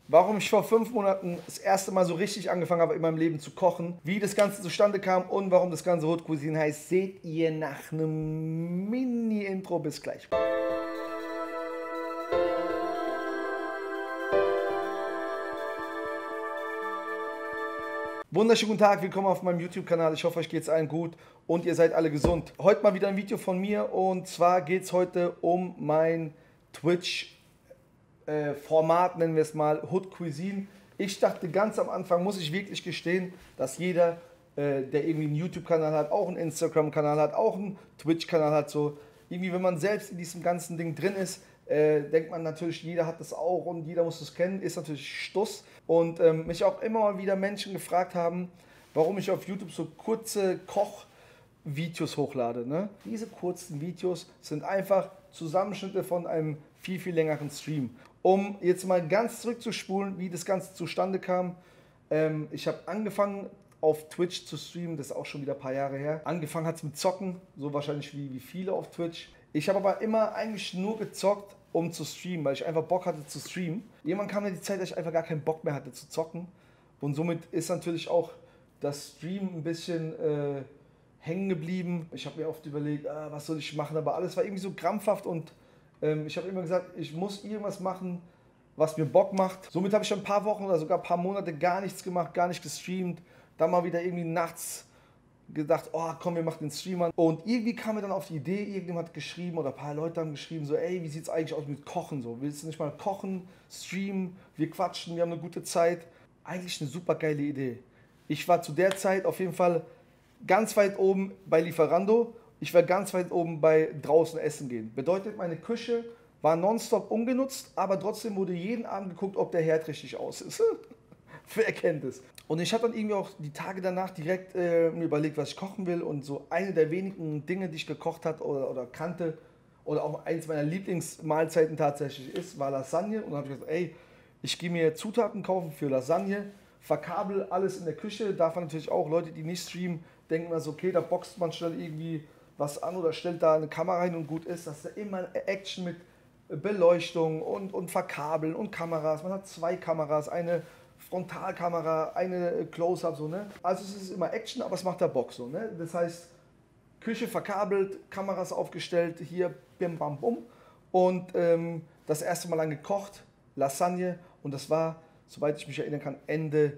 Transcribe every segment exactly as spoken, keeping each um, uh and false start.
warum ich vor fünf Monaten das erste Mal so richtig angefangen habe, in meinem Leben zu kochen, wie das Ganze zustande kam und warum das Ganze Haute Cuisine heißt, seht ihr nach einem Mini-Intro. Bis gleich. Wunderschönen guten Tag, willkommen auf meinem YouTube-Kanal. Ich hoffe, euch geht es allen gut und ihr seid alle gesund. Heute mal wieder ein Video von mir und zwar geht es heute um mein Twitch-Format, nennen wir es mal, Haute Cuisine. Ich dachte ganz am Anfang, muss ich wirklich gestehen, dass jeder, äh, der irgendwie einen YouTube-Kanal hat, auch einen Instagram-Kanal hat, auch einen Twitch-Kanal hat, so irgendwie, wenn man selbst in diesem ganzen Ding drin ist, Äh, denkt man natürlich, jeder hat das auch und jeder muss das kennen, ist natürlich Stuss. Und ähm, mich auch immer mal wieder Menschen gefragt haben, warum ich auf YouTube so kurze Kochvideos hochlade. Ne? Diese kurzen Videos sind einfach Zusammenschnitte von einem viel, viel längeren Stream. Um jetzt mal ganz zurückzuspulen, wie das Ganze zustande kam. Ähm, ich habe angefangen auf Twitch zu streamen, das ist auch schon wieder ein paar Jahre her. Angefangen hat es mit Zocken, so wahrscheinlich wie, wie viele auf Twitch. Ich habe aber immer eigentlich nur gezockt, um zu streamen, weil ich einfach Bock hatte zu streamen. Irgendwann kam mir die Zeit, dass ich einfach gar keinen Bock mehr hatte zu zocken. Und somit ist natürlich auch das Stream ein bisschen äh, hängen geblieben. Ich habe mir oft überlegt, ah, was soll ich machen, aber alles war irgendwie so krampfhaft und ähm, ich habe immer gesagt, ich muss irgendwas machen, was mir Bock macht. Somit habe ich schon ein paar Wochen oder sogar ein paar Monate gar nichts gemacht, gar nicht gestreamt. Dann mal wieder irgendwie nachts gedacht, oh komm, wir machen den Stream an. Und irgendwie kam mir dann auf die Idee, irgendjemand hat geschrieben oder ein paar Leute haben geschrieben, so ey, wie sieht es eigentlich aus mit Kochen? So, willst du nicht mal kochen, streamen, wir quatschen, wir haben eine gute Zeit. Eigentlich eine super geile Idee. Ich war zu der Zeit auf jeden Fall ganz weit oben bei Lieferando. Ich war ganz weit oben bei draußen essen gehen. Bedeutet, meine Küche war nonstop ungenutzt, aber trotzdem wurde jeden Abend geguckt, ob der Herd richtig aus ist. Wer kennt es? Und ich habe dann irgendwie auch die Tage danach direkt äh, mir überlegt, was ich kochen will. Und so eine der wenigen Dinge, die ich gekocht hat oder, oder kannte, oder auch eins meiner Lieblingsmahlzeiten tatsächlich ist, war Lasagne. Und dann habe ich gesagt, ey, ich gehe mir Zutaten kaufen für Lasagne, verkabel alles in der Küche. Darf man natürlich auch, Leute, die nicht streamen, denken mal so, okay, da boxt man schnell irgendwie was an oder stellt da eine Kamera rein und gut ist. Das ist ja immer Action mit Beleuchtung und, und Verkabeln und Kameras. Man hat zwei Kameras, eine Frontalkamera, eine Close-Up, so, ne? Also es ist immer Action, aber es macht da Bock, so, ne? Das heißt, Küche verkabelt, Kameras aufgestellt, hier bim bam bum und ähm, das erste Mal lang gekocht, Lasagne und das war, soweit ich mich erinnern kann, Ende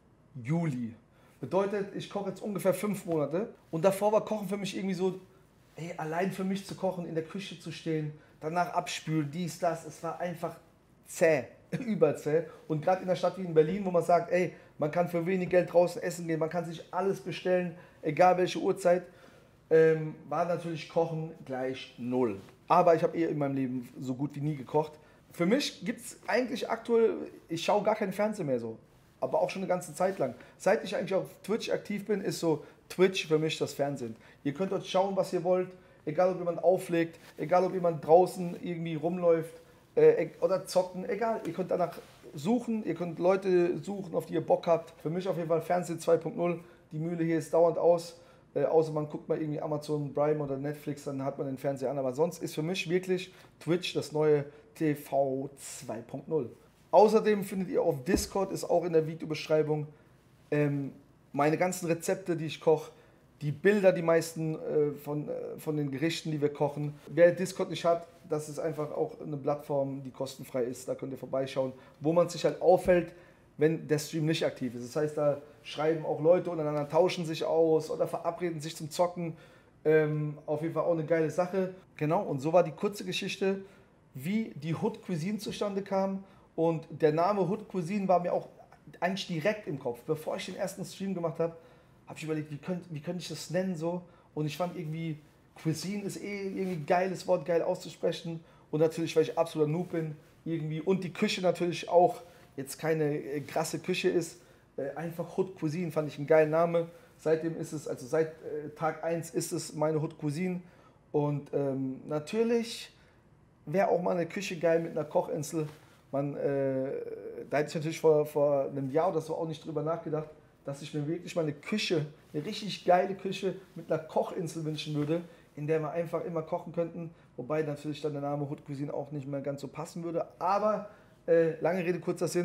Juli. Bedeutet, ich koche jetzt ungefähr fünf Monate und davor war Kochen für mich irgendwie so, ey, allein für mich zu kochen, in der Küche zu stehen, danach abspülen, dies, das, es war einfach zäh. Überzäh. Und gerade in der Stadt wie in Berlin, wo man sagt, ey, man kann für wenig Geld draußen essen gehen, man kann sich alles bestellen, egal welche Uhrzeit, ähm, war natürlich Kochen gleich null. Aber ich habe eher in meinem Leben so gut wie nie gekocht. Für mich gibt es eigentlich aktuell, ich schaue gar keinen Fernsehen mehr so, aber auch schon eine ganze Zeit lang. Seit ich eigentlich auf Twitch aktiv bin, ist so Twitch für mich das Fernsehen. Ihr könnt dort schauen, was ihr wollt, egal ob jemand auflegt, egal ob jemand draußen irgendwie rumläuft, Äh, oder zocken, egal, ihr könnt danach suchen, ihr könnt Leute suchen, auf die ihr Bock habt. Für mich auf jeden Fall Fernsehen zwei Punkt null, die Mühle hier ist dauernd aus, äh, außer man guckt mal irgendwie Amazon Prime oder Netflix, dann hat man den Fernseher an, aber sonst ist für mich wirklich Twitch das neue T V zwei Punkt null. Außerdem findet ihr auf Discord, ist auch in der Videobeschreibung, ähm, meine ganzen Rezepte, die ich koche, die Bilder, die meisten äh, von, äh, von den Gerichten, die wir kochen. Wer Discord nicht hat, das ist einfach auch eine Plattform, die kostenfrei ist. Da könnt ihr vorbeischauen, wo man sich halt auffällt, wenn der Stream nicht aktiv ist. Das heißt, da schreiben auch Leute untereinander, tauschen sich aus oder verabreden sich zum Zocken. Ähm, auf jeden Fall auch eine geile Sache. Genau, und so war die kurze Geschichte, wie die Haute Cuisine zustande kam. Und der Name Haute Cuisine war mir auch eigentlich direkt im Kopf. Bevor ich den ersten Stream gemacht habe, habe ich überlegt, wie könnte wie könnt ich das nennen so. Und ich fand irgendwie, Cuisine ist eh irgendwie ein geiles Wort, geil auszusprechen. Und natürlich, weil ich absoluter Noob bin, irgendwie. Und die Küche natürlich auch jetzt keine äh, krasse Küche ist. Äh, einfach Haute Cuisine fand ich einen geilen Name. Seitdem ist es, also seit äh, Tag eins ist es meine Haute Cuisine. Und ähm, natürlich wäre auch mal eine Küche geil mit einer Kochinsel. Man, äh, da hätte ich natürlich vor, vor einem Jahr oder so auch nicht drüber nachgedacht, dass ich mir wirklich mal eine Küche, eine richtig geile Küche mit einer Kochinsel wünschen würde, in der wir einfach immer kochen könnten. Wobei natürlich dann der Name Haute Cuisine auch nicht mehr ganz so passen würde. Aber äh, lange Rede, kurzer Sinn,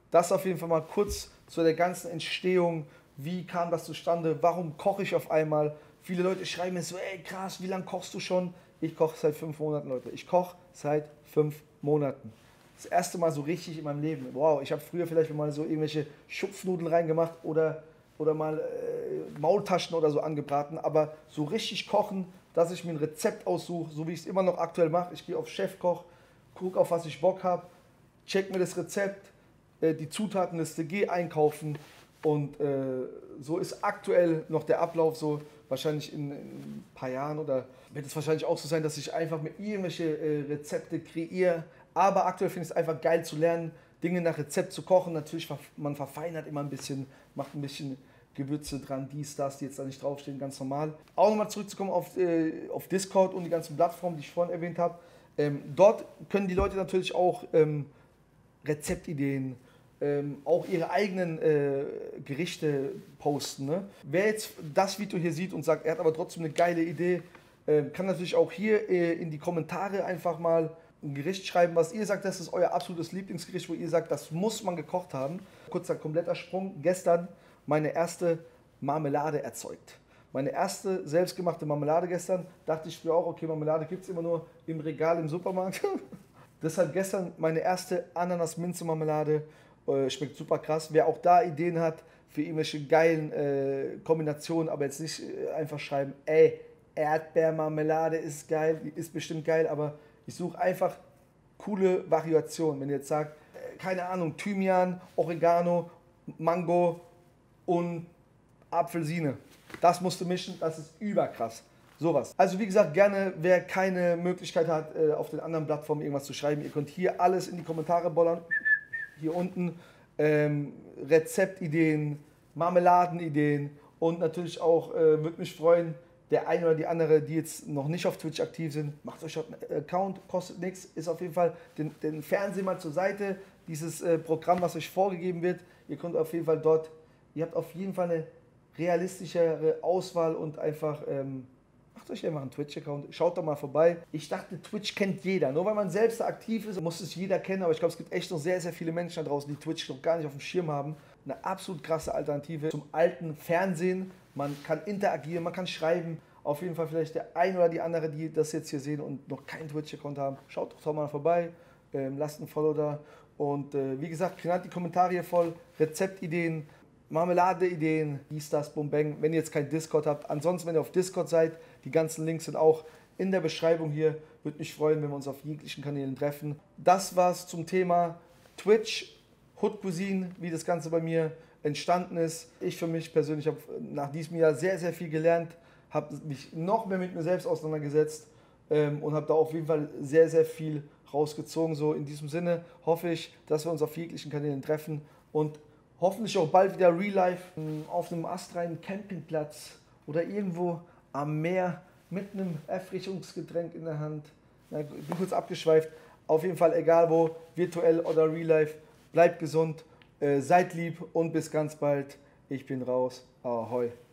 Das auf jeden Fall mal kurz zu der ganzen Entstehung. Wie kam das zustande? Warum koche ich auf einmal? Viele Leute schreiben mir so, ey krass, wie lange kochst du schon? Ich koche seit fünf Monaten, Leute. Ich koche seit fünf Monaten. Das erste Mal so richtig in meinem Leben. Wow, ich habe früher vielleicht mal so irgendwelche Schupfnudeln reingemacht oder, oder mal äh, Maultaschen oder so angebraten. Aber so richtig kochen, dass ich mir ein Rezept aussuche, so wie ich es immer noch aktuell mache. Ich gehe auf Chefkoch, gucke auf was ich Bock habe, check mir das Rezept, äh, die Zutatenliste, gehe einkaufen. Und äh, so ist aktuell noch der Ablauf so. Wahrscheinlich in, in ein paar Jahren oder wird es wahrscheinlich auch so sein, dass ich einfach mir irgendwelche äh, Rezepte kreiere. Aber aktuell finde ich es einfach geil zu lernen, Dinge nach Rezept zu kochen. Natürlich, man verfeinert immer ein bisschen, macht ein bisschen Gewürze dran, dies, das, die jetzt da nicht draufstehen, ganz normal. Auch nochmal zurückzukommen auf, äh, auf Discord und die ganzen Plattformen, die ich vorhin erwähnt habe. Ähm, dort können die Leute natürlich auch ähm, Rezeptideen, Ähm, auch ihre eigenen äh, Gerichte posten. Ne? Wer jetzt das Video hier sieht und sagt, er hat aber trotzdem eine geile Idee, äh, kann natürlich auch hier äh, in die Kommentare einfach mal ein Gericht schreiben, was ihr sagt, das ist euer absolutes Lieblingsgericht, wo ihr sagt, das muss man gekocht haben. Kurzer kompletter Sprung, gestern meine erste Marmelade erzeugt. Meine erste selbstgemachte Marmelade gestern, dachte ich mir auch, okay, Marmelade gibt es immer nur im Regal im Supermarkt. Deshalb gestern meine erste Ananas-Minze-Marmelade. Schmeckt super krass. Wer auch da Ideen hat für irgendwelche geilen äh, Kombinationen, aber jetzt nicht äh, einfach schreiben, ey, Erdbeermarmelade ist geil, die ist bestimmt geil, aber ich suche einfach coole Variationen. Wenn ihr jetzt sagt, äh, keine Ahnung, Thymian, Oregano, Mango und Apfelsine. Das musst du mischen, das ist überkrass. Sowas. Also wie gesagt, gerne, wer keine Möglichkeit hat, äh, auf den anderen Plattformen irgendwas zu schreiben, ihr könnt hier alles in die Kommentare bollern. Hier unten ähm, Rezeptideen, Marmeladenideen und natürlich auch, äh, würde mich freuen, der eine oder die andere, die jetzt noch nicht auf Twitch aktiv sind, macht euch einen Account, kostet nichts, ist auf jeden Fall den, den Fernseher mal zur Seite, dieses äh, Programm, was euch vorgegeben wird, ihr könnt auf jeden Fall dort, ihr habt auf jeden Fall eine realistischere Auswahl und einfach, ähm, macht euch einfach einen Twitch-Account, schaut da mal vorbei. Ich dachte, Twitch kennt jeder. Nur weil man selbst da aktiv ist, muss es jeder kennen. Aber ich glaube, es gibt echt noch sehr, sehr viele Menschen da draußen, die Twitch noch gar nicht auf dem Schirm haben. Eine absolut krasse Alternative zum alten Fernsehen. Man kann interagieren, man kann schreiben. Auf jeden Fall vielleicht der ein oder die andere, die das jetzt hier sehen und noch keinen Twitch-Account haben. Schaut doch mal vorbei, ähm, lasst ein Follow da. Und äh, wie gesagt, knallt die Kommentare hier voll, Rezeptideen, Marmelade-Ideen, dies, das, bum, bang, wenn ihr jetzt kein Discord habt. Ansonsten, wenn ihr auf Discord seid, die ganzen Links sind auch in der Beschreibung hier. Würde mich freuen, wenn wir uns auf jeglichen Kanälen treffen. Das war's zum Thema Twitch, Hood Cuisine, wie das Ganze bei mir entstanden ist. Ich für mich persönlich habe nach diesem Jahr sehr, sehr viel gelernt, habe mich noch mehr mit mir selbst auseinandergesetzt ähm, und habe da auf jeden Fall sehr, sehr viel rausgezogen. So in diesem Sinne hoffe ich, dass wir uns auf jeglichen Kanälen treffen und hoffentlich auch bald wieder Real Life auf einem astreinen Campingplatz oder irgendwo am Meer mit einem Erfrischungsgetränk in der Hand. Na, ich bin kurz abgeschweift. Auf jeden Fall, egal wo, virtuell oder Real Life, bleibt gesund, äh, seid lieb und bis ganz bald. Ich bin raus. Ahoi.